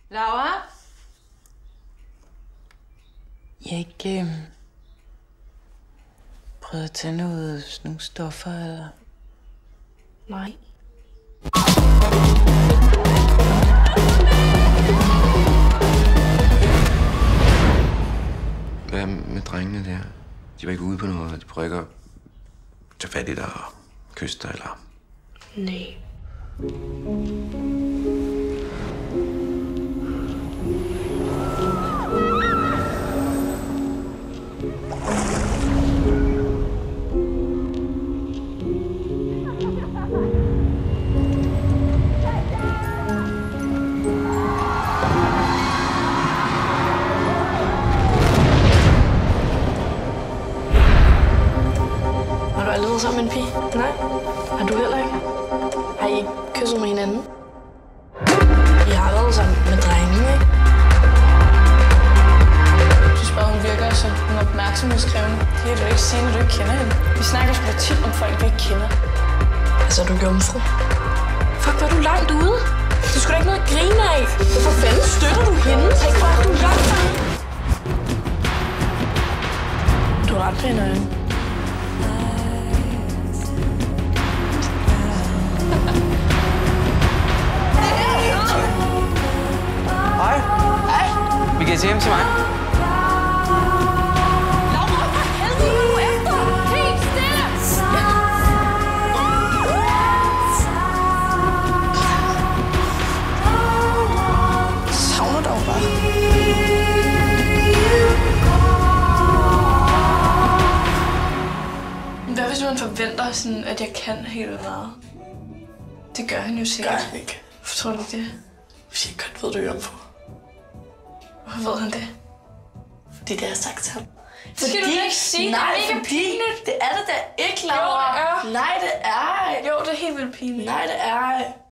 Laura? Jeg har ikke prøvet at tage nogle stoffer, eller? Nej. Hvad med drengene der? De var ikke ude på noget, de prøver ikke at tage fat i dig og kysse dig, eller? Nej. Har du aldrig været sammen med en pige? Nej. Har du heller ikke? Har I ikke kysset med hinanden? I har været sammen med drenge, ikke? Jeg synes bare, hun virker som en opmærksomhedskrævende. Det kan du ikke sige, når du ikke kender hende. Vi snakker sgu da tit om folk, vi ikke kender. Altså, er du jomfru? Fuck, hvor er du langt ude. Det er sgu da ikke noget at grine af. Hvorfor fanden støtter du hende? Tænk bare, at du er langt ude. Du har ret pæne øjne. Hej. Hej. Vi kan se hjem til mig. Laura, for helvede, nu efter! Helt stille! Savner dig jo bare. Hvad hvis man forventer, sådan, at jeg kan helt vildt meget? Det gør han jo sikkert. Gør han ikke. Hvorfor tror du ikke det? Hvis jeg godt ved, du er jomfru. Hvorfor ved han det? Fordi det har jeg sagt til ham. Det skal du ikke sige. Nej, Det er mega fordi pinligt. det er det da ikke, Laura. Jo, det er. Nej, det er. Jo, det er helt vildt pinligt. Nej, det er.